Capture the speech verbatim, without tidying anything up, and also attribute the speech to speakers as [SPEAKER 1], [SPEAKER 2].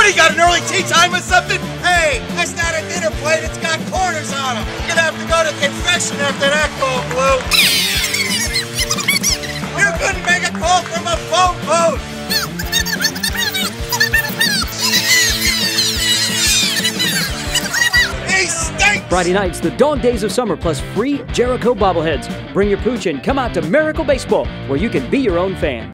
[SPEAKER 1] What, you got an early tea time or something? Hey, that's not a dinner plate, it's got corners on them. You're gonna have to go to confession after that call, Blue. You couldn't make a call from a phone booth. He stinks!
[SPEAKER 2] Friday nights, the dog days of summer plus free Jericho bobbleheads. Bring your pooch and come out to Miracle Baseball, where you can be your own fan.